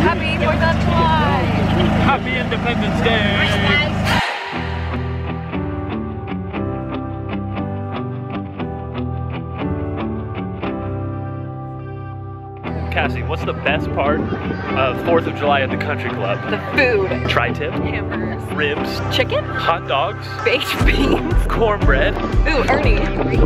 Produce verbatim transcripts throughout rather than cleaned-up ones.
Happy fourth of July! Happy Independence Day! Cassie, what's the best part of fourth of July at the Country Club? The food. Tri-tip. Hamburgers. Ribs. Chicken. Hot dogs. Baked beans. Cornbread. Ooh, Ernie.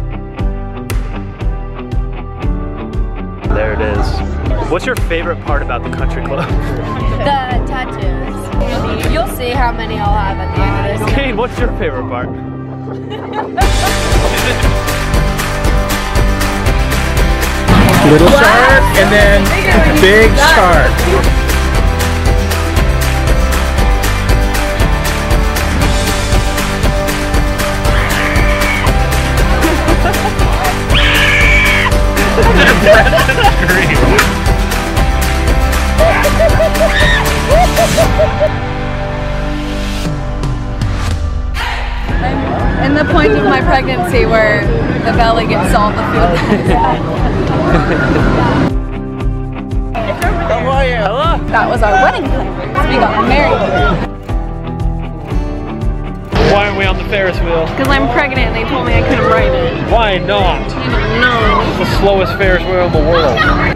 There it is. What's your favorite part about the Country Club? The tattoos. You'll see how many I'll have at the end of this. Kane, what's your favorite part? Little shark and then big shark. I'm in the point of my pregnancy where the belly gets all the food. How are you? Hello? That was our wedding plan. We got married. Why aren't we on the Ferris wheel? Because I'm pregnant and they told me I couldn't ride it. Why not? No. It's the slowest Ferris wheel in the world.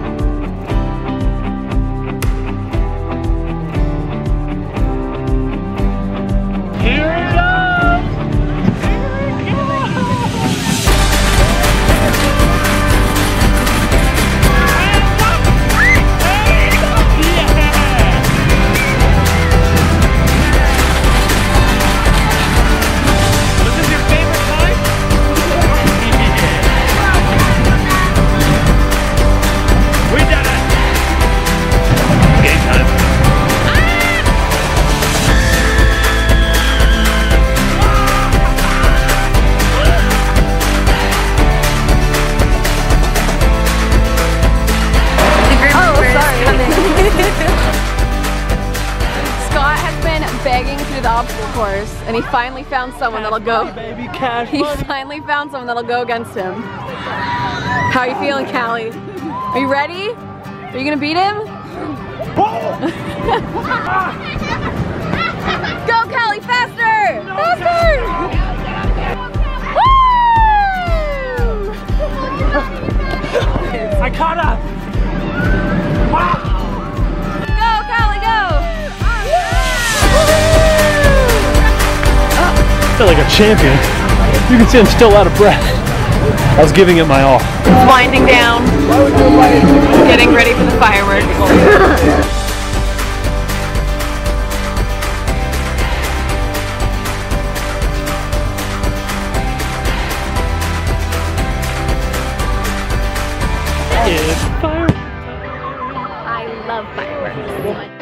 Begging through the obstacle course, and he finally found someone that'll go. Baby, cash he finally found someone that'll go against him. How are you feeling, Callie? Are you ready? Are you gonna beat him? Go, Callie, faster! Faster! Woo! I caught up! Go, Callie, go! I feel like a champion. You can see I'm still out of breath. I was giving it my all. It's winding down. Getting ready for the fireworks. It's fireworks. I love fireworks.